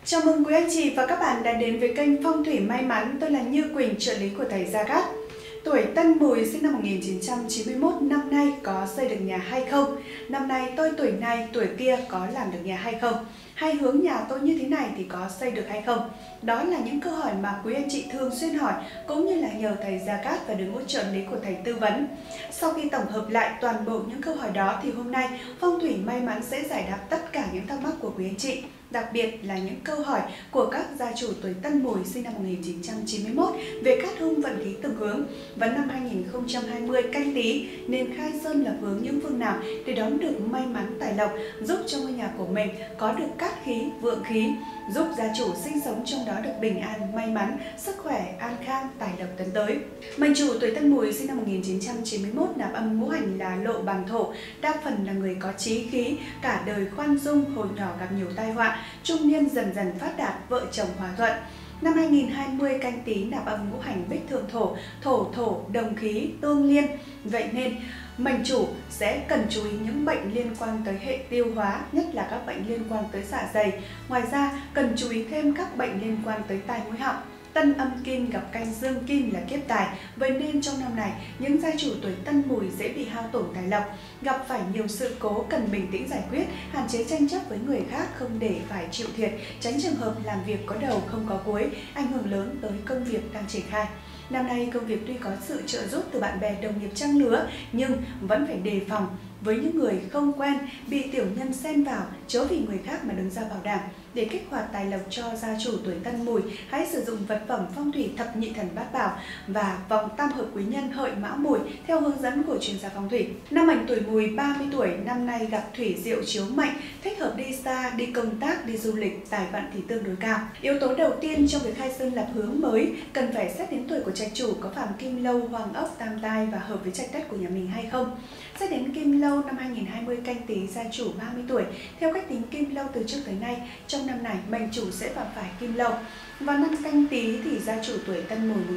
Chào mừng quý anh chị và các bạn đã đến với kênh Phong thủy may mắn. Tôi là Như Quỳnh, trợ lý của thầy Gia Cát. Tuổi Tân Mùi, sinh năm 1991, năm nay có xây được nhà hay không? Năm nay tôi tuổi này, tuổi kia có làm được nhà hay không? Hay hướng nhà tôi như thế này thì có xây được hay không? Đó là những câu hỏi mà quý anh chị thường xuyên hỏi, cũng như là nhờ thầy Gia Cát và đội ngũ trợ lý của thầy tư vấn. Sau khi tổng hợp lại toàn bộ những câu hỏi đó thì hôm nay Phong thủy may mắn sẽ giải đáp tất cả những thắc mắc của quý anh chị. Đặc biệt là những câu hỏi của các gia chủ tuổi Tân Mùi sinh năm 1991 về cát hung vận khí từng hướng, và năm 2020 Canh Tý nên khai sơn lập hướng những phương nào để đón được may mắn tài lộc, giúp cho ngôi nhà của mình có được cát khí, vượng khí, giúp gia chủ sinh sống trong đó được bình an, may mắn, sức khỏe, an khang, tài lộc tấn tới. Mệnh chủ tuổi Tân Mùi sinh năm 1991 nạp âm ngũ hành là Lộ bằng thổ, đa phần là người có chí khí, cả đời khoan dung, hồi nhỏ gặp nhiều tai họa, trung niên dần dần phát đạt, vợ chồng hòa thuận. Năm 2020 Canh Tý nạp âm ngũ hành Bích Thượng thổ, thổ đồng khí, tương liên. Vậy nên mệnh chủ sẽ cần chú ý những bệnh liên quan tới hệ tiêu hóa, nhất là các bệnh liên quan tới dạ dày. Ngoài ra cần chú ý thêm các bệnh liên quan tới tai mũi họng. Tân âm kim gặp canh dương kim là kiếp tài, vậy nên trong năm này những gia chủ tuổi Tân Mùi dễ bị hao tổn tài lộc, gặp phải nhiều sự cố cần bình tĩnh giải quyết, hạn chế tranh chấp với người khác, không để phải chịu thiệt, tránh trường hợp làm việc có đầu không có cuối, ảnh hưởng lớn tới công việc đang triển khai. Năm nay công việc tuy có sự trợ giúp từ bạn bè, đồng nghiệp trang lứa, nhưng vẫn phải đề phòng với những người không quen, bị tiểu nhân xen vào, chớ vì người khác mà đứng ra bảo đảm. Để kích hoạt tài lộc cho gia chủ tuổi Tân Mùi, hãy sử dụng vật phẩm phong thủy thập nhị thần bát bảo và vòng tam hợp quý nhân Hợi Mão Mùi theo hướng dẫn của chuyên gia phong thủy. Năm mệnh tuổi Mùi 30 tuổi, năm nay gặp thủy diệu chiếu mệnh, thích hợp đi xa, đi công tác, đi du lịch, tài vận thì tương đối cao. Yếu tố đầu tiên trong việc khai sơn lập hướng mới cần phải xét đến tuổi của trạch chủ có phạm kim lâu, hoàng ốc, tam tai và hợp với trạch đất của nhà mình hay không. Xét đến kim lâu năm 2020 Canh Tý, gia chủ 30 tuổi, theo cách tính kim lâu từ trước tới nay, trong năm này mệnh chủ sẽ phạm phải kim lâu. Và năm Canh Tý thì gia chủ tuổi Tân Mùi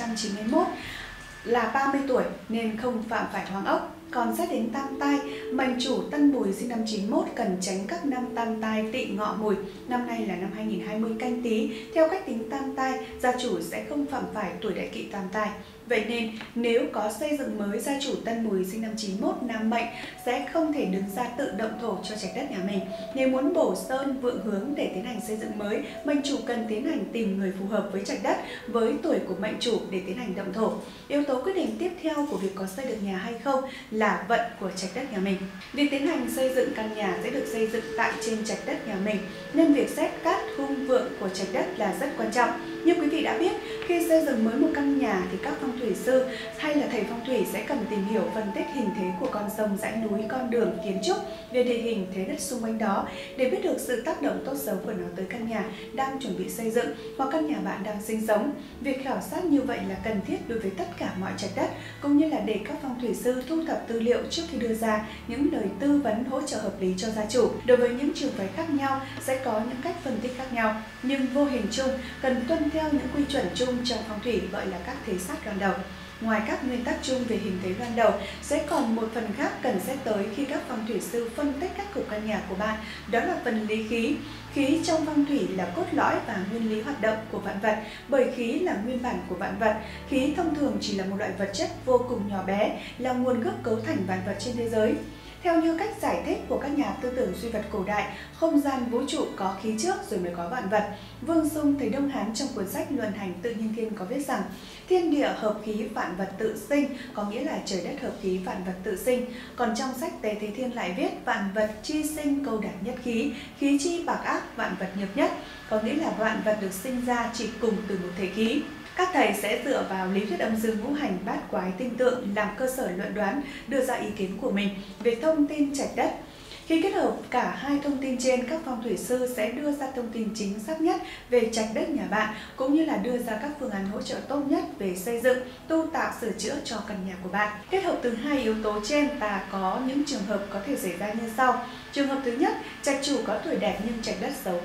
1991 là 30 tuổi nên không phạm phải hoàng ốc. Còn xét đến tam tai, mệnh chủ Tân Mùi sinh năm 91 cần tránh các năm tam tai Tỵ Ngọ Mùi. Năm nay là năm 2020 Canh Tý, theo cách tính tam tai, gia chủ sẽ không phạm phải tuổi đại kỵ tam tai. Vậy nên nếu có xây dựng mới, gia chủ Tân Mùi sinh năm 91 nam mệnh sẽ không thể đứng ra tự động thổ cho trạch đất nhà mình. Nếu muốn bổ sơn vượng hướng để tiến hành xây dựng mới, mệnh chủ cần tiến hành tìm người phù hợp với trạch đất, với tuổi của mệnh chủ để tiến hành động thổ. Yếu tố quyết định tiếp theo của việc có xây được nhà hay không là vận của trạch đất nhà mình. Việc tiến hành xây dựng căn nhà sẽ được xây dựng tại trên trạch đất nhà mình, nên việc xét cát hung vượng của trạch đất là rất quan trọng. Như quý vị đã biết, khi xây dựng mới một căn nhà thì các phong thủy sư hay là thầy phong thủy sẽ cần tìm hiểu phân tích hình thế của con sông, dãy núi, con đường, kiến trúc, về địa hình thế đất xung quanh đó để biết được sự tác động tốt xấu của nó tới căn nhà đang chuẩn bị xây dựng hoặc căn nhà bạn đang sinh sống. Việc khảo sát như vậy là cần thiết đối với tất cả mọi trạch đất, cũng như là để các phong thủy sư thu thập tư liệu trước khi đưa ra những lời tư vấn hỗ trợ hợp lý cho gia chủ. Đối với những trường phái khác nhau sẽ có những cách phân tích khác nhau, nhưng vô hình chung cần tuân theo những quy chuẩn chung trong phong thủy gọi là các thế sát loan đầu. Ngoài các nguyên tắc chung về hình thế loan đầu, sẽ còn một phần khác cần xét tới khi các phong thủy sư phân tích các cục căn nhà của bạn, đó là phần lý khí. Khí trong phong thủy là cốt lõi và nguyên lý hoạt động của vạn vật, bởi khí là nguyên bản của vạn vật. Khí thông thường chỉ là một loại vật chất vô cùng nhỏ bé, là nguồn gốc cấu thành vạn vật trên thế giới. Theo như cách giải thích của các nhà tư tưởng duy vật cổ đại, không gian vũ trụ có khí trước rồi mới có vạn vật. Vương Sung thầy Đông Hán trong cuốn sách Luận hành tự nhiên thiên có viết rằng thiên địa hợp khí vạn vật tự sinh, có nghĩa là trời đất hợp khí vạn vật tự sinh. Còn trong sách Tế Thế Thiên lại viết vạn vật chi sinh câu đạt nhất khí, khí chi bạc ác vạn vật nhược nhất, có nghĩa là vạn vật được sinh ra chỉ cùng từ một thể khí. Các thầy sẽ dựa vào lý thuyết âm dương ngũ hành bát quái tinh tượng làm cơ sở luận đoán, đưa ra ý kiến của mình về thông tin trạch đất. Khi kết hợp cả hai thông tin trên, các phong thủy sư sẽ đưa ra thông tin chính xác nhất về trạch đất nhà bạn, cũng như là đưa ra các phương án hỗ trợ tốt nhất về xây dựng, tu tạo, sửa chữa cho căn nhà của bạn. Kết hợp từ hai yếu tố trên, ta có những trường hợp có thể xảy ra như sau. Trường hợp thứ nhất, trạch chủ có tuổi đẹp nhưng trạch đất xấu vận.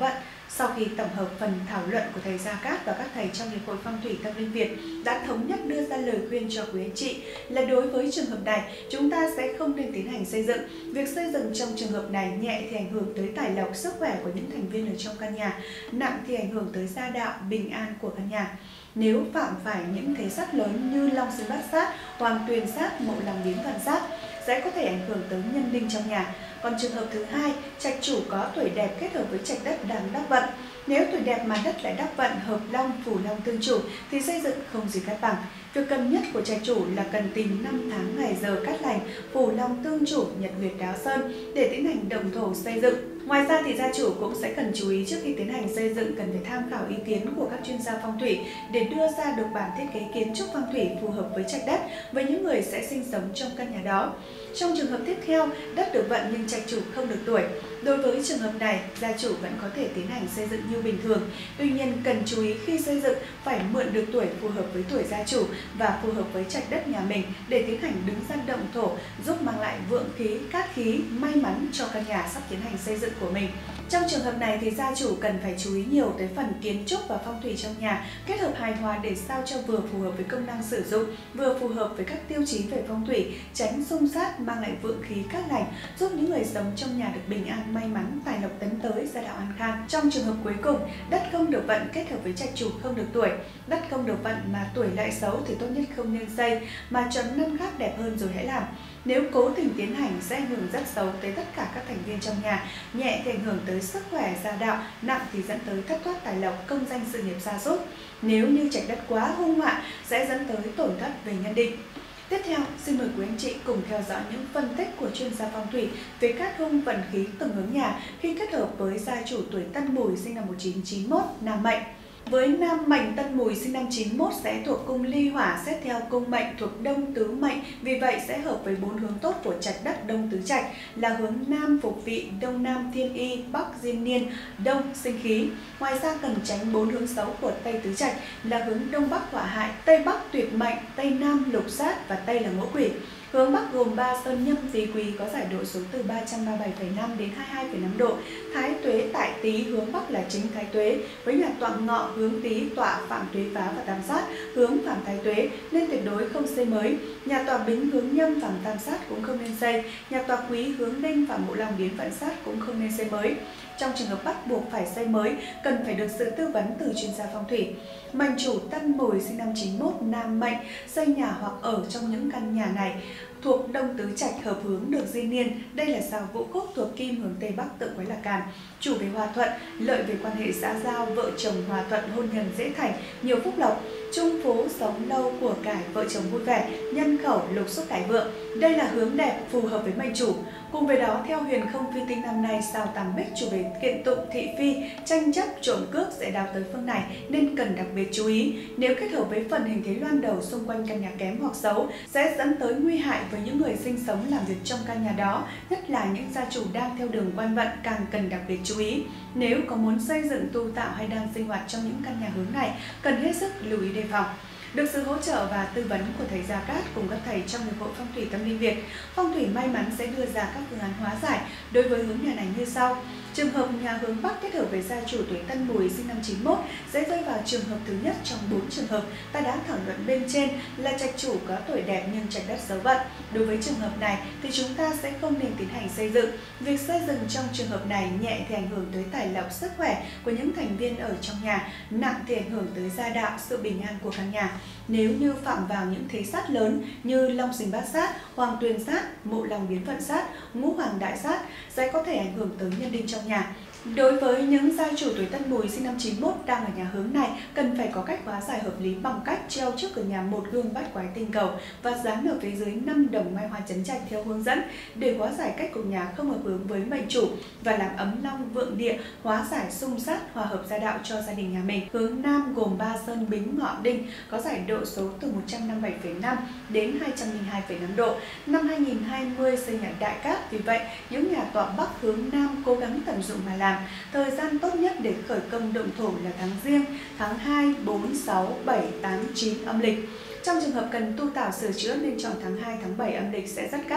Sau khi tổng hợp phần thảo luận của thầy Gia Cát và các thầy trong Hiệp hội Phong thủy Tâm Linh Việt đã thống nhất đưa ra lời khuyên cho quý anh chị là đối với trường hợp này, chúng ta sẽ không nên tiến hành xây dựng. Việc xây dựng trong trường hợp này nhẹ thì ảnh hưởng tới tài lộc, sức khỏe của những thành viên ở trong căn nhà, nặng thì ảnh hưởng tới gia đạo, bình an của căn nhà. Nếu phạm phải những thế sát lớn như long sinh bát sát, hoàng tuyền sát, mậu long biến vận sát sẽ có thể ảnh hưởng tới nhân linh trong nhà. Còn trường hợp thứ hai, trạch chủ có tuổi đẹp kết hợp với trạch đất đang đắc vận. Nếu tuổi đẹp mà đất lại đắc vận, hợp long, phù long tương chủ thì xây dựng không gì cát bằng. Việc cần nhất của trạch chủ là cần tìm năm tháng ngày giờ cát lành, phù long tương chủ, nhật nguyệt đáo sơn để tiến hành động thổ xây dựng. Ngoài ra thì gia chủ cũng sẽ cần chú ý trước khi tiến hành xây dựng cần phải tham khảo ý kiến của các chuyên gia phong thủy để đưa ra được bản thiết kế kiến trúc phong thủy phù hợp với trạch đất với những người sẽ sinh sống trong căn nhà đó. Trong trường hợp tiếp theo, đất được vận nhưng trạch chủ không được tuổi. Đối với trường hợp này, gia chủ vẫn có thể tiến hành xây dựng như bình thường. Tuy nhiên, cần chú ý khi xây dựng phải mượn được tuổi phù hợp với tuổi gia chủ và phù hợp với trạch đất nhà mình để tiến hành đứng ra động thổ, giúp mang lại vượng khí, cát khí, may mắn cho căn nhà sắp tiến hành xây dựng của mình. Trong trường hợp này thì gia chủ cần phải chú ý nhiều tới phần kiến trúc và phong thủy trong nhà, kết hợp hài hòa để sao cho vừa phù hợp với công năng sử dụng, vừa phù hợp với các tiêu chí về phong thủy, tránh xung sát, mang lại vượng khí cát lành, giúp những người sống trong nhà được bình an, may mắn, tài lộc tấn tới, gia đạo an khang. Trong trường hợp cuối cùng, đất không được vận kết hợp với trạch chủ không được tuổi, đất không được vận mà tuổi lại xấu thì tốt nhất không nên xây, mà chọn năm khác đẹp hơn rồi hãy làm. Nếu cố tình tiến hành sẽ ảnh hưởng rất xấu tới tất cả các thành viên trong nhà, nhẹ thì ảnh hưởng tới sức khỏe, gia đạo, nặng thì dẫn tới thất thoát tài lộc, công danh sự nghiệp sa sút. Nếu như trạch đất quá hung họa sẽ dẫn tới tổn thất về nhân định. Tiếp theo, xin mời quý anh chị cùng theo dõi những phân tích của chuyên gia phong thủy về cát hung vận khí từng hướng nhà khi kết hợp với gia chủ tuổi Tân Mùi sinh năm 1991 nam mệnh. Với nam mệnh Tân Mùi sinh năm 91 sẽ thuộc cung ly hỏa, xét theo cung mệnh thuộc đông tứ mệnh, vì vậy sẽ hợp với 4 hướng tốt của trạch đất đông tứ trạch là hướng nam phục vị, đông nam thiên y, bắc diên niên, đông sinh khí. Ngoài ra cần tránh 4 hướng xấu của tây tứ trạch là hướng đông bắc hỏa hại, tây bắc tuyệt mệnh, tây nam lục sát và tây là ngũ quỷ. Hướng Bắc gồm 3 sơn nhâm tý quý có giải độ số từ 337,5 đến 22,5 độ. Thái tuế tại Tý hướng Bắc là chính thái tuế, với nhà tọa Ngọ hướng Tý tọa phạm tuế phá và tam sát hướng phạm thái tuế nên tuyệt đối không xây mới. Nhà tọa Bính hướng Nhâm phạm tam sát cũng không nên xây. Nhà tọa Quý hướng Đinh phạm mộ long biến vận sát cũng không nên xây mới. Trong trường hợp bắt buộc phải xây mới, cần phải được sự tư vấn từ chuyên gia phong thủy. Mệnh chủ Tân Mùi sinh năm 91 nam mệnh xây nhà hoặc ở trong những căn nhà này thuộc đông tứ trạch hợp hướng được diên niên. Đây là sao Vũ Khúc thuộc kim hướng tây bắc tự quấy là càn. Chủ về hòa thuận, lợi về quan hệ xã giao, vợ chồng hòa thuận, hôn nhân dễ thành, nhiều phúc lộc, trung phú, sống lâu, của cải, vợ chồng vui vẻ, nhân khẩu, lục xúc đại vượng. Đây là hướng đẹp phù hợp với mệnh chủ. Cùng với đó, theo huyền không phi tinh năm nay, sao Tam Bích chủ về kiện tụng, thị phi, tranh chấp, trộm cướp sẽ đào tới phương này nên cần đặc biệt chú ý. Nếu kết hợp với phần hình thế loan đầu xung quanh căn nhà kém hoặc xấu sẽ dẫn tới nguy hại với những người sinh sống làm việc trong căn nhà đó, nhất là những gia chủ đang theo đường quan vận càng cần đặc biệt chú ý. Nếu có muốn xây dựng, tu tạo hay đang sinh hoạt trong những căn nhà hướng này, cần hết sức lưu ý đề phòng. Được sự hỗ trợ và tư vấn của thầy Gia Cát cùng các thầy trong Hiệp hội Phong thủy Tâm Linh Việt, Phong thủy may mắn sẽ đưa ra các phương án hóa giải đối với hướng nhà này như sau. Trường hợp nhà hướng Bắc kết hợp với gia chủ tuổi Tân Mùi sinh năm 91 sẽ rơi vào trường hợp thứ nhất trong 4 trường hợp ta đã thảo luận bên trên là trạch chủ có tuổi đẹp nhưng trạch đất xấu vận. Đối với trường hợp này thì chúng ta sẽ không nên tiến hành xây dựng. Việc xây dựng trong trường hợp này nhẹ thì ảnh hưởng tới tài lộc, sức khỏe của những thành viên ở trong nhà, nặng thì ảnh hưởng tới gia đạo, sự bình an của căn nhà. Nếu như phạm vào những thế sát lớn như long sinh bát sát, hoàng tuyền sát, mộ long biến vận sát, ngũ hoàng đại sát sẽ có thể ảnh hưởng tới nhân đinh trong nhà. Đối với những gia chủ tuổi Tân Mùi sinh năm 91 đang ở nhà hướng này, cần phải có cách hóa giải hợp lý bằng cách treo trước cửa nhà một gương bát quái tinh cầu và dán ở phía dưới 5 đồng mai hoa chấn trạch theo hướng dẫn để hóa giải cách của nhà không hợp hướng với mệnh chủ và làm ấm long vượng địa, hóa giải xung sát, hòa hợp gia đạo cho gia đình nhà mình. Hướng Nam gồm 3 sơn Bính Ngọ Đinh có giải độ số từ 157,5 đến 202,5 độ. Năm 2020 xây nhà đại cát, vì vậy những nhà tọa Bắc hướng Nam cố gắng tận dụng mà làm. Thời gian tốt nhất để khởi công động thổ là tháng Giêng, tháng 2, 4, 6, 7, 8, 9 âm lịch. Trong trường hợp cần tu tạo sửa chữa nên chọn tháng 2, tháng 7 âm lịch sẽ rất cát.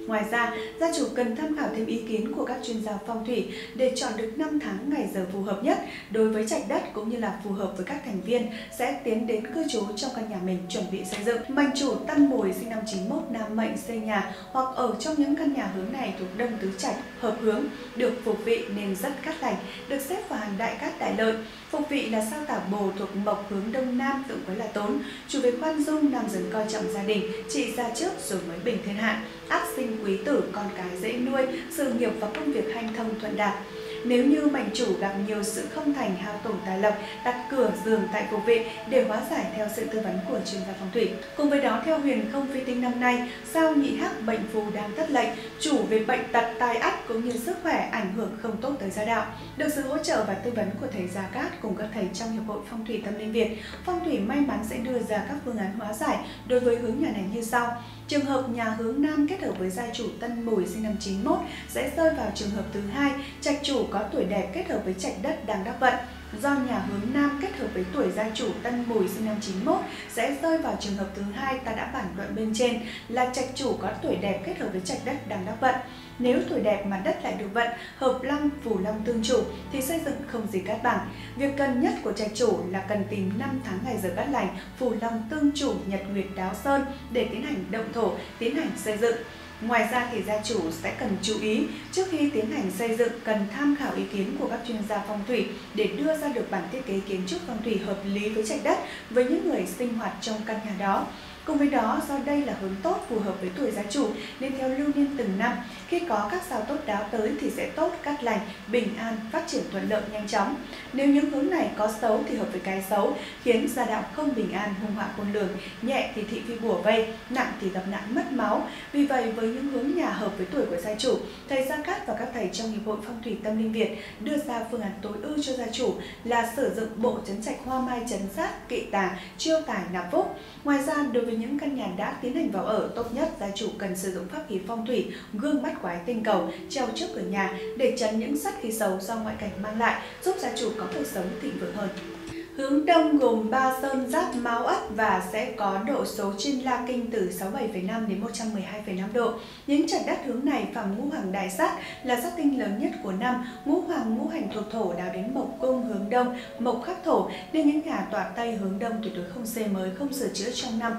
Ngoài ra, gia chủ cần tham khảo thêm ý kiến của các chuyên gia phong thủy để chọn được năm tháng ngày giờ phù hợp nhất đối với trạch đất cũng như là phù hợp với các thành viên sẽ tiến đến cư trú trong căn nhà mình chuẩn bị xây dựng. Mệnh chủ Tân Mùi sinh năm 91 nam mệnh xây nhà hoặc ở trong những căn nhà hướng này thuộc đông tứ trạch hợp hướng, được phục vị nên rất cát lành, được xếp vào hàng đại cát đại lợi. Phục vị là sao Tả Bồ thuộc mộc hướng đông nam, tượng quái là Tốn, chủ về khoan dung, nam giới coi trọng gia đình, trị gia trước rồi mới bình thiên hạ, ác sinh quý tử, con cái dễ nuôi, sự nghiệp và công việc hanh thông thuận đạt. Nếu như mệnh chủ gặp nhiều sự không thành, hao tổn tài lộc, đặt cửa giường tại phục vị để hóa giải theo sự tư vấn của chuyên gia phong thủy. Cùng với đó, theo huyền không phi tinh năm nay, sao nhị hắc bệnh phù đang thất lệnh, chủ về bệnh tật, tai ách cũng như sức khỏe ảnh hưởng không tốt tới gia đạo. Được sự hỗ trợ và tư vấn của thầy Gia Cát cùng các thầy trong Hiệp hội Phong thủy Tâm linh Việt, phong thủy may mắn sẽ đưa ra các phương án hóa giải đối với hướng nhà này như sau. Trường hợp nhà hướng nam kết hợp với gia chủ Tân Mùi sinh năm 91 sẽ rơi vào trường hợp thứ hai, trạch chủ có tuổi đẹp kết hợp với trạch đất đang đắc vận. Do nhà hướng nam kết hợp với tuổi gia chủ Tân Mùi sinh năm 91 sẽ rơi vào trường hợp thứ hai ta đã bản luận bên trên là trạch chủ có tuổi đẹp kết hợp với trạch đất đang đắc vận. Nếu tuổi đẹp mà đất lại được vận, hợp long, phù long tương chủ thì xây dựng không gì cát bằng. Việc cần nhất của trạch chủ là cần tìm 5 tháng ngày giờ cát lành, phù long tương chủ, nhật nguyệt đáo sơn để tiến hành động thổ, tiến hành xây dựng. Ngoài ra thì gia chủ sẽ cần chú ý trước khi tiến hành xây dựng cần tham khảo ý kiến của các chuyên gia phong thủy để đưa ra được bản thiết kế kiến trúc phong thủy hợp lý với trạch đất với những người sinh hoạt trong căn nhà đó. Cùng với đó, do đây là hướng tốt phù hợp với tuổi gia chủ nên theo lưu niên từng năm, khi có các sao tốt đáo tới thì sẽ tốt, cát lành, bình an, phát triển thuận lợi nhanh chóng. Nếu những hướng này có xấu thì hợp với cái xấu, khiến gia đạo không bình an, hung họa khôn lường, nhẹ thì thị phi bủa vây, nặng thì gặp nạn mất máu. Vì vậy, với những hướng nhà hợp với tuổi của gia chủ, thầy Gia Cát và các thầy trong Hiệp hội Phong thủy Tâm linh Việt đưa ra phương án tối ưu cho gia chủ là sử dụng bộ trấn trạch hoa mai trấn sát, kỵ tà, chiêu tài nạp phúc. Ngoài ra, đối với những căn nhà đã tiến hành vào ở, tốt nhất gia chủ cần sử dụng pháp khí phong thủy gương bắt quái tinh cầu treo trước cửa nhà để tránh những sát khí xấu do ngoại cảnh mang lại, giúp gia chủ có cuộc sống thịnh vượng hơn. Hướng đông gồm 3 sơn giáp Mão Ất và sẽ có độ số trên La Kinh từ 67,5 đến 112,5 độ. Những trạch đất hướng này phạm ngũ hoàng đại sát là sát tinh lớn nhất của năm, ngũ hoàng ngũ hành thuộc thổ đào đến mộc cung hướng đông, mộc khắc thổ nên những nhà tọa tây hướng đông tuyệt đối không xây mới, không sửa chữa trong năm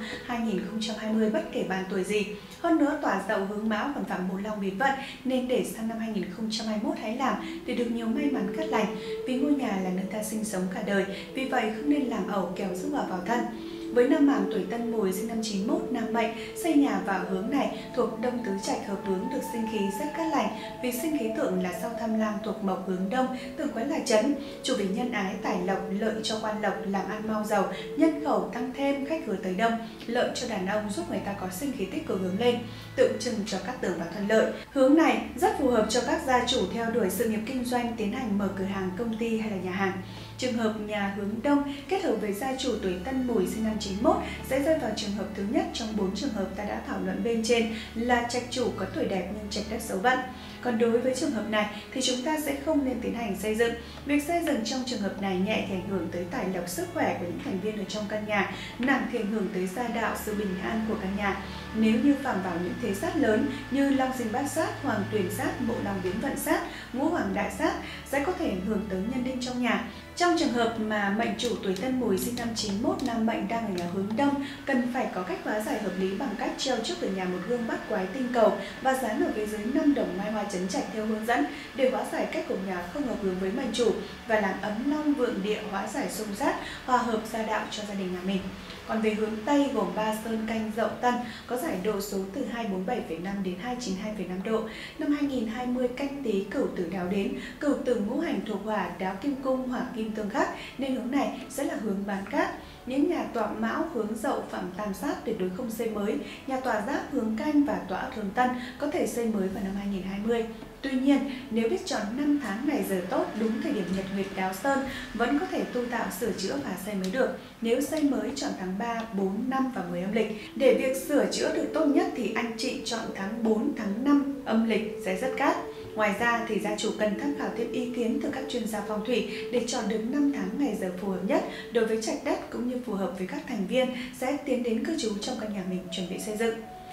2020 bất kể bàn tuổi gì. Hơn nữa tỏa dậu hướng Mão còn phạm một long biến vận nên để sang năm 2021 hãy làm để được nhiều may mắn cát lành, vì ngôi nhà là nơi ta sinh sống cả đời. Vì vậy không nên làm ẩu kẻo rước vào thân. Với nam mạng tuổi Tân Mùi sinh năm 91 nam mệnh xây nhà vào hướng này thuộc đông tứ trạch hợp hướng được sinh khí rất cát lành, vì sinh khí tượng là sao Tham Lang thuộc mộc hướng đông, tượng quái là Chấn, chủ về nhân ái, tài lộc, lợi cho quan lộc, làm ăn mau giàu, nhân khẩu tăng thêm, khách hướng tới đông, lợi cho đàn ông, giúp người ta có sinh khí tích cực hướng lên, tượng trưng cho các tường và thuận lợi. Hướng này rất phù hợp cho các gia chủ theo đuổi sự nghiệp kinh doanh, tiến hành mở cửa hàng, công ty hay là nhà hàng. Trường hợp nhà hướng đông kết hợp với gia chủ tuổi Tân Mùi sinh năm 91 sẽ rơi vào trường hợp thứ nhất trong 4 trường hợp ta đã thảo luận bên trên là trạch chủ có tuổi đẹp nhưng trạch đất xấu vận. Còn đối với trường hợp này thì chúng ta sẽ không nên tiến hành xây dựng. Việc xây dựng trong trường hợp này nhẹ thì ảnh hưởng tới tài lộc, sức khỏe của những thành viên ở trong căn nhà, nặng thì ảnh hưởng tới gia đạo, sự bình an của căn nhà. Nếu như phạm vào những thế sát lớn như long sinh bát sát, hoàng tuyển sát, bộ long biến vận sát, ngũ hoàng đại sát sẽ có thể ảnh hưởng tới nhân đinh trong nhà. Trong trường hợp mà mệnh chủ tuổi Tân Mùi sinh năm 91 nam mệnh đang ở nhà hướng đông, cần phải có cách hóa giải hợp lý bằng cách treo trước cửa nhà một gương bắt quái tinh cầu và dán ở phía dưới 5 đồng mai hoa trấn trạch theo hướng dẫn để hóa giải cách của nhà không hợp hướng với mệnh chủ và làm ấm long vượng địa, hóa giải xung sát, hòa hợp gia đạo cho gia đình nhà mình. Còn về hướng Tây gồm 3 sơn Canh Dậu Tân có giải độ số từ 247,5 đến 292,5 độ. Năm 2020 Canh Tý Cửu Tử đáo đến, Cửu Tử ngũ hành thuộc hỏa, đáo kim cung, hỏa kim tương khắc nên hướng này sẽ là hướng bán cát. Những nhà tọa Mão hướng Dậu phạm tam sát tuyệt đối không xây mới. Nhà tọa Giáp hướng Canh và tọa hướng Tân có thể xây mới vào năm 2020. Tuy nhiên, nếu biết chọn 5 tháng ngày giờ tốt đúng thời điểm nhật nguyệt đáo sơn, vẫn có thể tu tạo, sửa chữa và xây mới được. Nếu xây mới chọn tháng 3, 4, 5 và 10 âm lịch. Để việc sửa chữa được tốt nhất thì anh chị chọn tháng 4, tháng 5 âm lịch sẽ rất cát. Ngoài ra thì gia chủ cần tham khảo thêm ý kiến từ các chuyên gia phong thủy để chọn được 5 tháng ngày giờ phù hợp nhất đối với trạch đất cũng như phù hợp với các thành viên sẽ tiến đến cư trú trong căn nhà mình chuẩn bị xây dựng.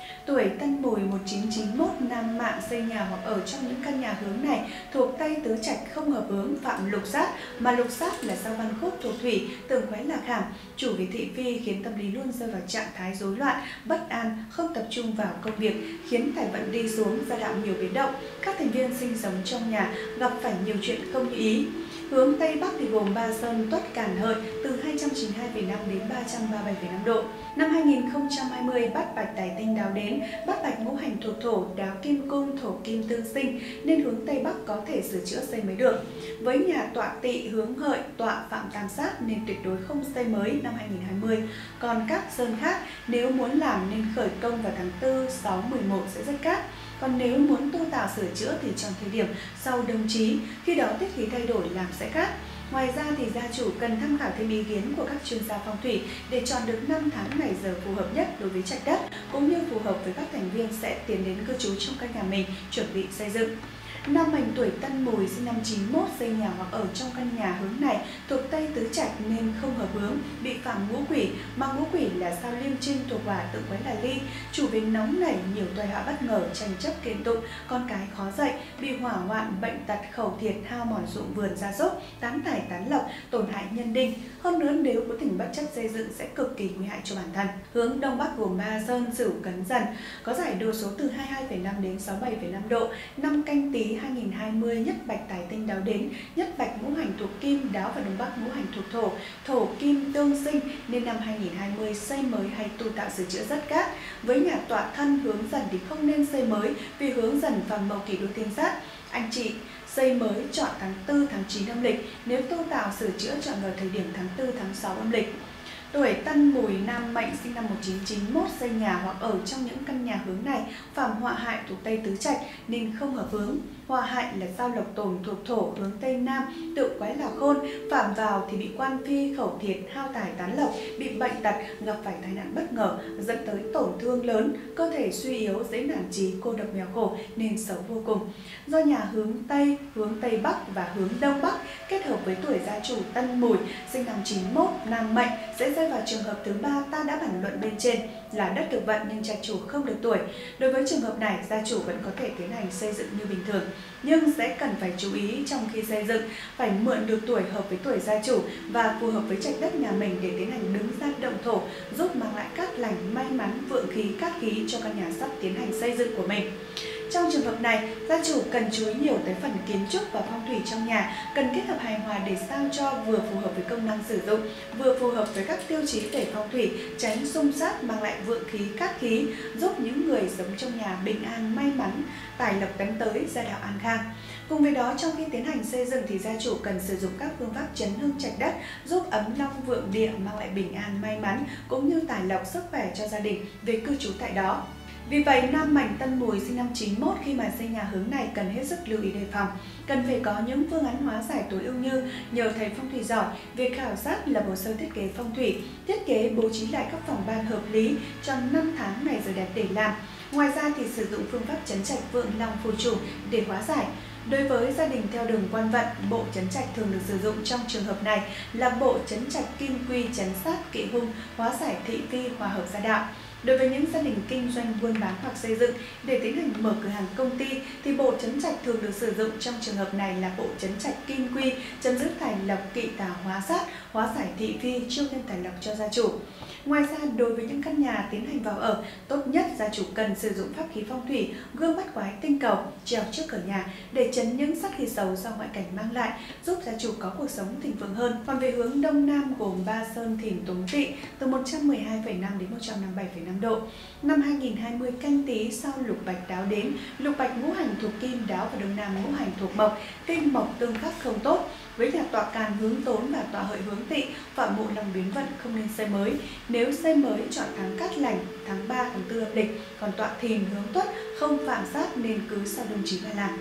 Tuổi Tân Mùi 1991, nam mạng xây nhà hoặc ở trong những căn nhà hướng này thuộc Tây Tứ Trạch không hợp hướng, phạm lục sát, mà lục sát là sao văn khúc thuộc thủy, tường quái lạc hàm, chủ về thị phi, khiến tâm lý luôn rơi vào trạng thái rối loạn, bất an, không tập trung vào công việc, khiến tài vận đi xuống, gia đạo nhiều biến động. Các thành viên sinh sống trong nhà gặp phải nhiều chuyện không như ý. Hướng Tây Bắc thì gồm Ba Sơn, Tuất, Càn, Hợi từ 292,5 đến 337,5 độ. Năm 2020, Bát Bạch Tài Tinh đáo đến, Bát Bạch ngũ hành thuộc thổ, đáo kim cung, thổ kim tương sinh, nên hướng Tây Bắc có thể sửa chữa xây mới được. Với nhà tọa Tỵ hướng Hợi, tọa phạm tam sát nên tuyệt đối không xây mới năm 2020. Còn các sơn khác, nếu muốn làm nên khởi công vào tháng 4, 6, 11 sẽ rất cát. Còn nếu muốn tu tạo sửa chữa thì trong thời điểm sau đông chí, khi đó tiết khí thay đổi làm sẽ khác. Ngoài ra thì gia chủ cần tham khảo thêm ý kiến của các chuyên gia phong thủy để chọn được năm tháng ngày giờ phù hợp nhất đối với trạch đất, cũng như phù hợp với các thành viên sẽ tiến đến cư trú trong căn nhà mình chuẩn bị xây dựng. Nam mệnh tuổi Tân Mùi sinh năm 91 xây nhà hoặc ở trong căn nhà hướng này thuộc Tây Tứ Trạch nên không hợp hướng, bị phạm ngũ quỷ, mà ngũ quỷ là sao liêm trinh thuộc hỏa, tự quái là ly, chủ về nóng nảy, nhiều tai họa bất ngờ, tranh chấp kiện tụng, con cái khó dạy, bị hỏa hoạn, bệnh tật, khẩu thiệt, hao mòn ruộng vườn gia súc, tán tài tán lộc, tổn hại nhân đinh. Hơn nữa nếu có tình bất chấp xây dựng sẽ cực kỳ nguy hại cho bản thân. Hướng Đông Bắc gồm Ba Sơn, Sửu, Cấn, Dần, có giải độ số từ 22,5 đến 67,5 độ. Năm Canh Tý 2020, nhất Bạch Tài Tinh đáo đến, nhất Bạch ngũ hành thuộc kim, đáo vào Đông Bắc ngũ hành thuộc thổ, thổ kim tương sinh, nên năm 2020 xây mới hay tu tạo sửa chữa rất cát. Với nhà tọa Thân hướng Dần thì không nên xây mới vì hướng Dần vào mậu kỷ đôi thiên sát. Anh chị xây mới chọn tháng 4, tháng 9 âm lịch, nếu tu tạo sửa chữa chọn vào thời điểm tháng 4, tháng 6 âm lịch. Tuổi Tân Mùi, nam mệnh sinh năm 1991 xây nhà hoặc ở trong những căn nhà hướng này phạm họa hại thuộc Tây Tứ Trạch nên không hợp hướng. Họa hại là sao lộc tồn thuộc thổ, hướng Tây Nam, tự quái là khôn, phạm vào thì bị quan phi, khẩu thiệt, hao tài tán lộc, bị bệnh tật, gặp phải tai nạn bất ngờ, dẫn tới tổn thương lớn, cơ thể suy yếu, dễ nản chí, cô độc nghèo khổ nên xấu vô cùng. Do nhà hướng Tây Bắc và hướng Đông Bắc kết hợp với tuổi gia chủ Tân Mùi sinh năm 91 nam mệnh sẽ rơi vào trường hợp thứ ba ta đã bàn luận bên trên là đất được vận nhưng trạch chủ không được tuổi. Đối với trường hợp này, gia chủ vẫn có thể tiến hành xây dựng như bình thường, nhưng sẽ cần phải chú ý trong khi xây dựng phải mượn được tuổi hợp với tuổi gia chủ và phù hợp với trạch đất nhà mình để tiến hành đứng ra động thổ, giúp mang lại cát lành, may mắn, vượng khí, cát khí cho căn nhà sắp tiến hành xây dựng của mình. Trong trường hợp này, gia chủ cần chú ý nhiều tới phần kiến trúc và phong thủy trong nhà, cần kết hợp hài hòa để sao cho vừa phù hợp với công năng sử dụng, vừa phù hợp với các tiêu chí về phong thủy, tránh xung sát, mang lại vượng khí, cát khí, giúp những người sống trong nhà bình an, may mắn, tài lộc tấn tới, gia đạo an khang. Cùng với đó, trong khi tiến hành xây dựng thì gia chủ cần sử dụng các phương pháp chấn hương trạch đất, giúp ấm long vượng địa, mang lại bình an, may mắn cũng như tài lộc, sức khỏe cho gia đình về cư trú tại đó. Vì vậy, nam mệnh Tân Mùi sinh năm 91 khi mà xây nhà hướng này cần hết sức lưu ý đề phòng, cần phải có những phương án hóa giải tối ưu như nhờ thầy phong thủy giỏi, việc khảo sát lập hồ sơ thiết kế phong thủy, thiết kế bố trí lại các phòng ban hợp lý cho 5 tháng ngày giờ đẹp để làm. Ngoài ra thì sử dụng phương pháp trấn trạch vượng long phù chủ để hóa giải. Đối với gia đình theo đường quan vận, bộ trấn trạch thường được sử dụng trong trường hợp này là bộ trấn trạch kim quy trấn sát kỵ hung, hóa giải thị phi, hòa hợp gia đạo. Đối với những gia đình kinh doanh buôn bán hoặc xây dựng để tiến hành mở cửa hàng công ty thì bộ trấn trạch thường được sử dụng trong trường hợp này là bộ trấn trạch kim quy, chấm dứt tài lộc, kỵ tà hóa sát, hóa giải thị phi, chiêu thêm tài lộc cho gia chủ. Ngoài ra, đối với những căn nhà tiến hành vào ở, tốt nhất gia chủ cần sử dụng pháp khí phong thủy, gương bắt quái, tinh cầu treo trước cửa nhà để trấn những sát khí xấu do ngoại cảnh mang lại, giúp gia chủ có cuộc sống thịnh vượng hơn. Còn về hướng Đông Nam gồm Ba Sơn, Thìn, Tuấn, Tỵ từ 112,5 đến 157,5 độ. Năm 2020 Canh Tý sau lục bạch đáo đến, lục bạch ngũ hành thuộc kim đáo vào Đông Nam ngũ hành thuộc mộc, kim mộc tương khắc không tốt. Với nhà tọa Càn hướng Tốn và tọa Hợi hướng Tỵ, phạm mộ lòng biến vận không nên xây mới. Nếu xây mới chọn tháng cát lành, tháng 3, tháng 4 âm lịch, còn tọa Thìn hướng Tuất không phạm sát nên cứ sau đông chí mà làm.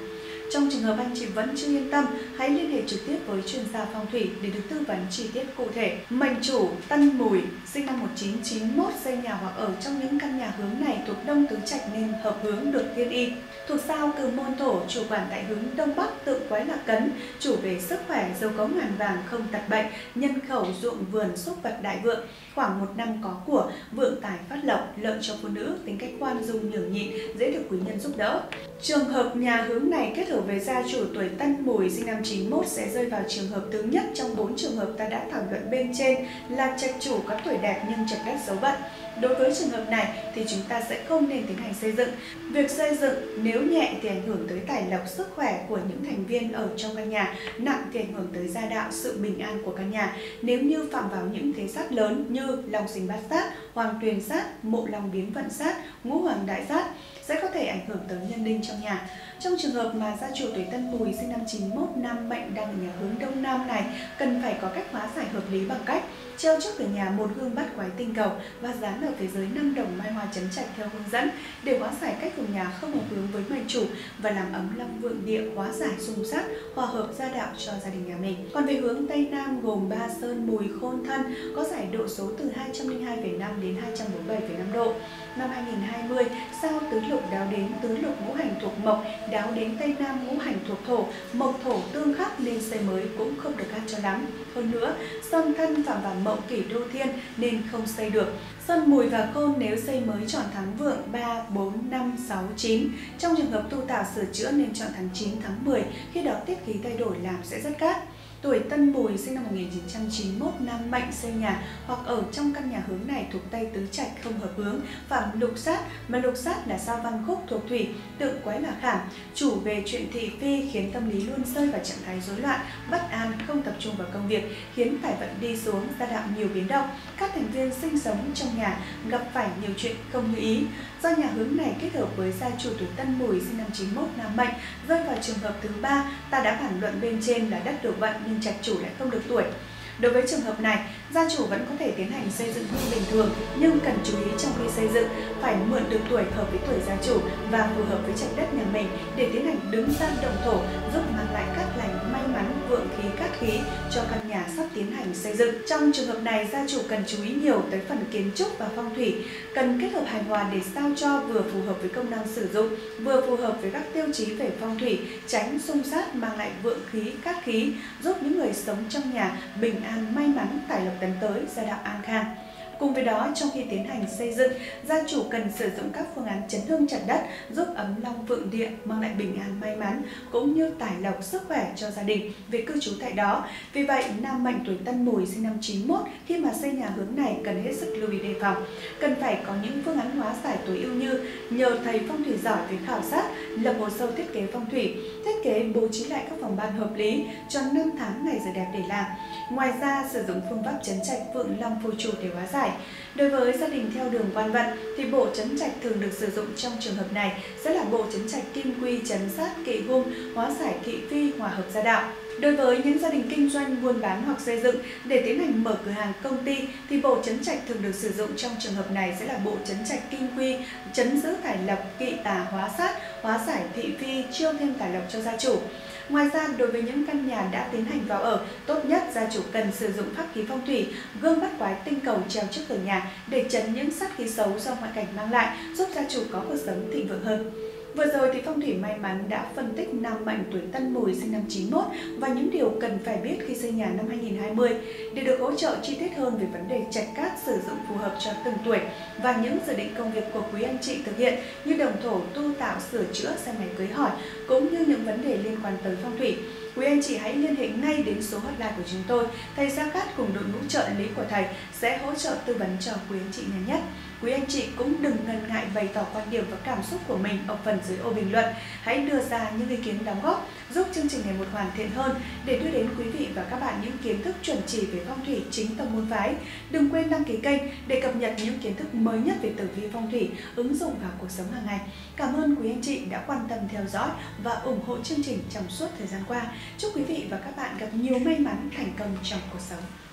Trong trường hợp anh chị vẫn chưa yên tâm, hãy liên hệ trực tiếp với chuyên gia phong thủy để được tư vấn chi tiết cụ thể. Mệnh chủ Tân Mùi, sinh năm 1991, xây nhà hoặc ở trong những căn nhà hướng này thuộc Đông Tứ Trạch nên hợp hướng được thiên y. Thuộc sao Cừ Môn Thổ, chủ quản tại hướng Đông Bắc, tự quái là Cấn, chủ về sức khỏe, giàu có ngàn vàng, không tật bệnh, nhân khẩu, ruộng vườn, súc vật đại vượng. Khoảng 1 năm có của, vượng tài phát lộc, lợi cho phụ nữ, tính cách khoan dung nhường nhịn, dễ được quý nhân giúp đỡ. Trường hợp nhà hướng này kết hợp với gia chủ tuổi Tân Mùi sinh năm 91 sẽ rơi vào trường hợp thứ nhất trong 4 trường hợp ta đã thảo luận bên trên là trạch chủ có tuổi đẹp nhưng trạch đất xấu vận. Đối với trường hợp này thì chúng ta sẽ không nên tiến hành xây dựng. Việc xây dựng nếu nhẹ thì ảnh hưởng tới tài lộc, sức khỏe của những thành viên ở trong căn nhà, nặng thì ảnh hưởng tới gia đạo, sự bình an của căn nhà. Nếu như phạm vào những thế sát lớn như long sinh bát sát, hoàng tuyền sát, mộ long biến vận sát, ngũ hoàng đại sát sẽ có thể ảnh hưởng tới nhân linh trong nhà. Trong trường hợp mà gia chủ tuổi Tân Mùi sinh năm 91 nam mệnh đang ở nhà hướng Đông Nam này, cần phải có cách hóa giải hợp lý bằng cách treo trước cửa nhà một gương bát quái tinh cầu và dán ở phía dưới 5 đồng mai hoa chấn trạch theo hướng dẫn để hóa giải cách của nhà không hợp hướng với mệnh chủ và làm ấm long vượng địa, hóa giải xung sát, hòa hợp gia đạo cho gia đình nhà mình. Còn về hướng Tây Nam gồm Ba Sơn, Mùi, Khôn, Thân có giải độ số từ 202,5 đến 247,5 độ. Năm 2020, sao tứ lục đáo đến tứ lục ngũ hành thuộc mộc, đáo đến Tây Nam ngũ hành thuộc thổ, mộc thổ tương khắc nên xây mới cũng không được ăn cho lắm. Hơn nữa, Sơn Thân phạm vào mậu kỷ đô thiên nên không xây được. Sơn Mùi và Khôn nếu xây mới chọn tháng vượng 3, 4, 5, 6, 9. Trong trường hợp tu tạo sửa chữa nên chọn tháng 9, tháng 10, khi đó tiết khí thay đổi làm sẽ rất cát. Tuổi Tân Mùi sinh năm 1991 nam mệnh xây nhà hoặc ở trong căn nhà hướng này thuộc Tây Tứ Trạch không hợp hướng, phạm lục sát, mà lục sát là sao Văn Khúc thuộc thủy, tượng quái là Khảm, chủ về chuyện thị phi khiến tâm lý luôn rơi vào trạng thái rối loạn, bất an, không tập trung vào công việc, khiến tài vận đi xuống, gia đạo nhiều biến động. Các thành viên sinh sống trong nhà gặp phải nhiều chuyện không như ý. Do nhà hướng này kết hợp với gia chủ tuổi Tân Mùi sinh năm 91 nam mệnh rơi vào trường hợp thứ ba, ta đã bàn luận bên trên là đất được vận nhưng trạch chủ lại không được tuổi. Đối với trường hợp này, gia chủ vẫn có thể tiến hành xây dựng như bình thường nhưng cần chú ý trong khi xây dựng phải mượn được tuổi hợp với tuổi gia chủ và phù hợp với trạch đất nhà mình để tiến hành đứng gian động thổ, giúp mang lại cát lành, may mắn, vượng khí, cát khí cho căn nhà sắp tiến hành xây dựng. Trong trường hợp này, gia chủ cần chú ý nhiều tới phần kiến trúc và phong thủy, cần kết hợp hài hòa để sao cho vừa phù hợp với công năng sử dụng, vừa phù hợp với các tiêu chí về phong thủy, tránh xung sát, mang lại vượng khí, cát khí, giúp những người sống trong nhà bình an, may mắn, tài lộc tấn tới, gia đạo an khang. Cùng với đó, trong khi tiến hành xây dựng, gia chủ cần sử dụng các phương án chấn hương chặt đất, giúp ấm long vượng địa, mang lại bình an may mắn, cũng như tài lộc sức khỏe cho gia đình về cư trú tại đó. Vì vậy, nam mệnh tuổi Tân Mùi sinh năm 91 khi mà xây nhà hướng này cần hết sức lưu ý đề phòng. Cần phải có những phương án hóa giải tối ưu như nhờ thầy phong thủy giỏi về khảo sát, lập hồ sơ thiết kế phong thủy, thiết kế bố trí lại các phòng ban hợp lý, cho 5 tháng ngày giờ đẹp để làm. Ngoài ra, sử dụng phương pháp trấn trạch vượng long phù trụ để hóa giải. Đối với gia đình theo đường quan vận thì bộ trấn trạch thường được sử dụng trong trường hợp này sẽ là bộ trấn trạch kim quy trấn sát kỵ hung, hóa giải kỵ phi, hòa hợp gia đạo. Đối với những gia đình kinh doanh, buôn bán hoặc xây dựng để tiến hành mở cửa hàng công ty thì bộ trấn trạch thường được sử dụng trong trường hợp này sẽ là bộ trấn trạch kim quy, trấn giữ tài lộc, kỵ tà hóa sát, hóa giải thị phi, chiêu thêm tài lộc cho gia chủ. Ngoài ra, đối với những căn nhà đã tiến hành vào ở, tốt nhất gia chủ cần sử dụng pháp khí phong thủy, gương bát quái tinh cầu treo trước cửa nhà để trấn những sát khí xấu do ngoại cảnh mang lại, giúp gia chủ có cuộc sống thịnh vượng hơn. Vừa rồi thì phong thủy may mắn đã phân tích nam mệnh tuổi Tân Mùi sinh năm 91 và những điều cần phải biết khi xây nhà năm 2020 để được hỗ trợ chi tiết hơn về vấn đề trạch cát sử dụng phù hợp cho từng tuổi và những dự định công việc của quý anh chị thực hiện như đồng thổ, tu tạo, sửa chữa, xem ngày cưới hỏi cũng như những vấn đề liên quan tới phong thủy. Quý anh chị hãy liên hệ ngay đến số hotline của chúng tôi. Thầy Gia Cát cùng đội ngũ trợ lý của thầy sẽ hỗ trợ tư vấn cho quý anh chị nhanh nhất. Quý anh chị cũng đừng ngần ngại bày tỏ quan điểm và cảm xúc của mình ở phần dưới ô bình luận. Hãy đưa ra những ý kiến đóng góp giúp chương trình ngày một hoàn thiện hơn để đưa đến quý vị và các bạn những kiến thức chuẩn chỉ về phong thủy chính tông môn phái. Đừng quên đăng ký kênh để cập nhật những kiến thức mới nhất về tử vi phong thủy ứng dụng vào cuộc sống hàng ngày. Cảm ơn quý anh chị đã quan tâm theo dõi và ủng hộ chương trình trong suốt thời gian qua. Chúc quý vị và các bạn gặp nhiều may mắn, thành công trong cuộc sống.